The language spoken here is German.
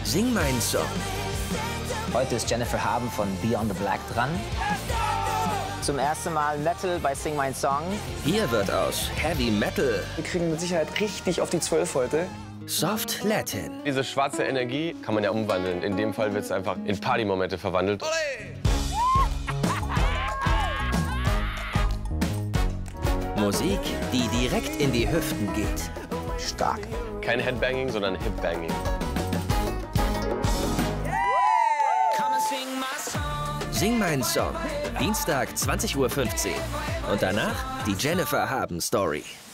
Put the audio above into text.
Sing meinen Song. Heute ist Jennifer Haben von Beyond the Black dran. Zum ersten Mal Metal bei Sing My Song. Hier wird aus Heavy Metal Wir kriegen mit Sicherheit richtig auf die 12 heute. Soft Latin. Diese schwarze Energie kann man ja umwandeln. In dem Fall wird es einfach in Partymomente verwandelt. Musik, die direkt in die Hüften geht. Stark. Kein Headbanging, sondern Hipbanging. Sing meinen Song. Dienstag 20:15 Uhr. Und danach die Jennifer Haben Story.